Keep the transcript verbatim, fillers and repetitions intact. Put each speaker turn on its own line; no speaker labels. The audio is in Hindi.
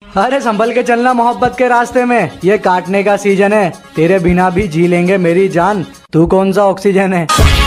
अरे संभल के चलना मोहब्बत के रास्ते में, ये काटने का सीजन है, तेरे बिना भी जी लेंगे मेरी जान, तू कौन सा ऑक्सीजन है।